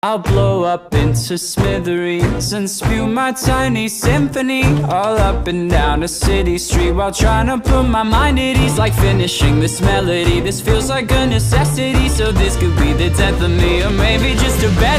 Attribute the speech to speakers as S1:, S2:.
S1: I'll blow up into smithereens and spew my tiny symphony all up and down a city street, while trying to put my mind at ease. Like finishing this melody, this feels like a necessity. So this could be the death of me, or maybe just a bad